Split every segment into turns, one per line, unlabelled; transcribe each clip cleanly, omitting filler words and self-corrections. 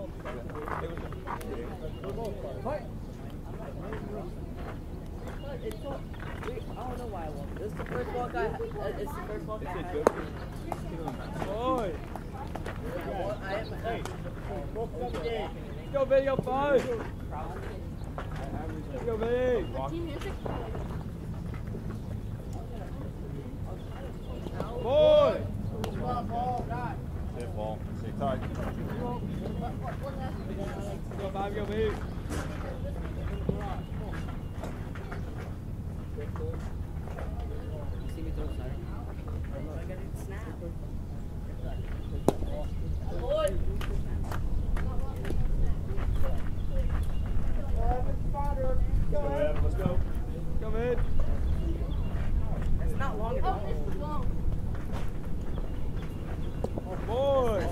I don't know why I won. This is the first walk I. It's the first walk I had.
Boy.
Hey.
Go video 5. Go big. Boy.
Sit ball. Stay tight.
Go 5. Go big.
See me throw a siren. I gotta snap. Boy.
Go ahead. Let's go.
Come in.
That's not long enough.
It's long.
Oh boy.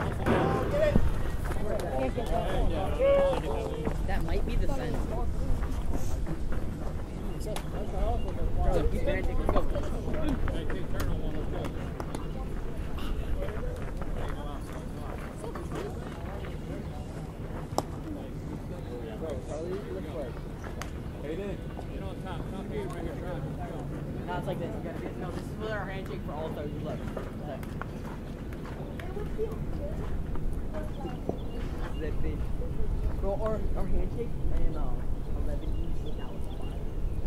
That might be the sense. Go, keep your hand taken. Go. Now it's like this. You gotta be, no, this is with our handshake for all those. Look. That big. Bro, our handshake and 11 each. Now it's 5.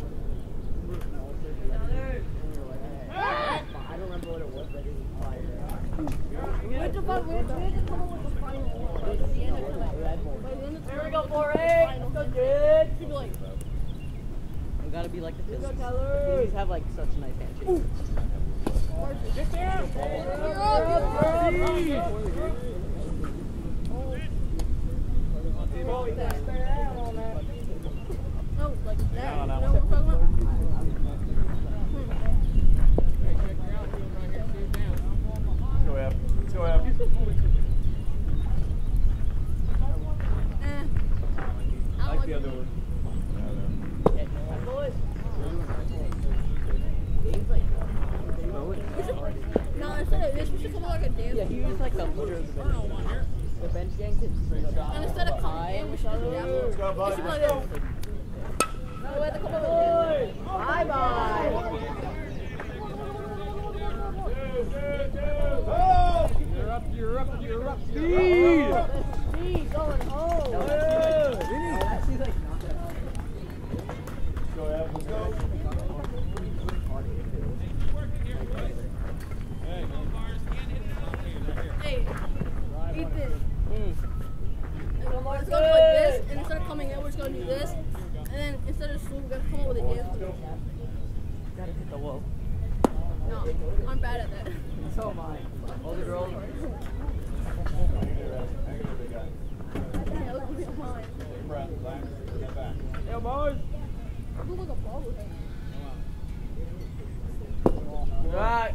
I don't remember what it was, but it was 5.
We have to come up with the final one. By the end of the night.
Here we go, 4-8. Go, good.
People like,
We gotta be like the Phillies.
go,
The
Tyler.
Phillies have like such nice handshakes.
Get there. You're up. No, like that. You know what I'm talking about?
Go ahead. Let's go ahead.
I
Like the other one.
No, instead of this, we should come out like a dance.
Yeah, he was like the leader of the bench. The bench gang can
And instead of coming in, we should do that.
Let's go,
We
buddy.
should be like this. No, we have to come up with this.
Bye-bye.
You're up. Speed.
Speed going home.
Actually, like, not that hard.
Go ahead. Let's go.
Hey, eat this. And let's go do like this, and instead of coming in, we're just going to do this. And then instead of swoop, we're going to come up with a dance.
Gotta hit the wall.
No, I'm bad at that.
So am I. All the girls.
Yeah, look at me, I'm mine.
Yeah, boys.
I look like a ball with it.
Right.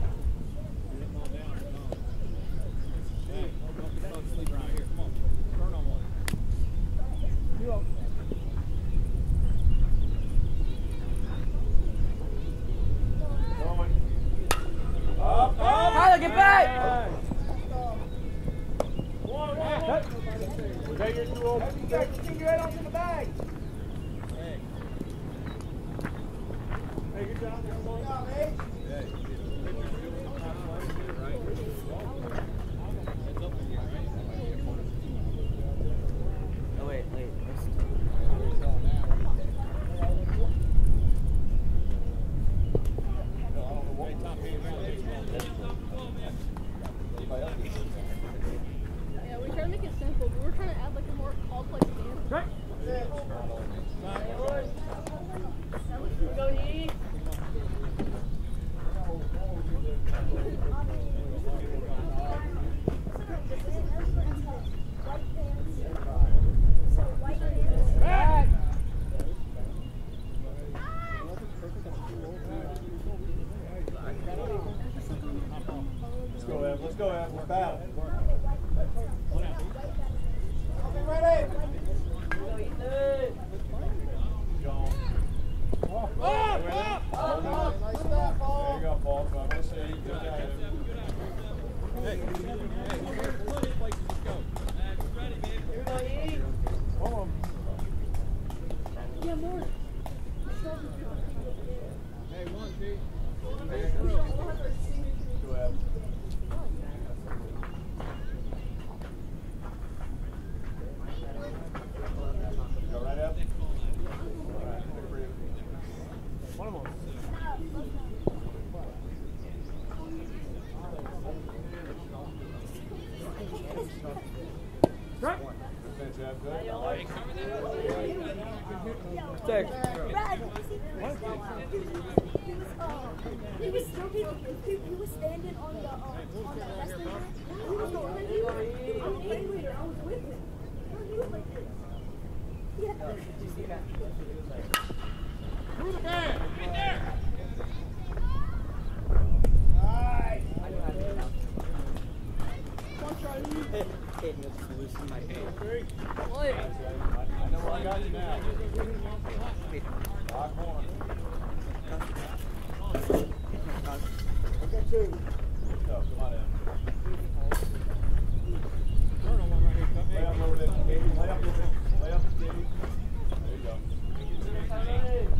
Tyler, get back!
Take your 2 old. Keep your head onto the bag. Hey, good job. Good job, mate.
Oh, wait.
Yeah, we try to make it simple, but we're trying to add like a more complex dance.
Right.
Go, Yee. Back.
Let's go, Ev. We're battle. Ready?
Go, Ethan.
Go. Nice step, Paul. There you go, Paul. So I'm going to say you good job.
Hey, here's plenty of places to go. Ready, baby.
the morning.
Hey, one, Pete.
Go ahead. Go right up. All right, good for you.
One of them. Right.
Good finish, Jeff. Good.
Thanks.
Brad, he was standing on the wrestling mat. He was going like, I'm a ringleader. I was with him. He was like this. Yeah.
Did you see that?
Move the man. Get there.
Kid was losing my hand.
I know where I got you now. Lock on.
Okay, two.
Go, come on in.
Turn on one right here. Come
Lay up a little bit. Lay up a little bit. Lay up, Steve. There you go.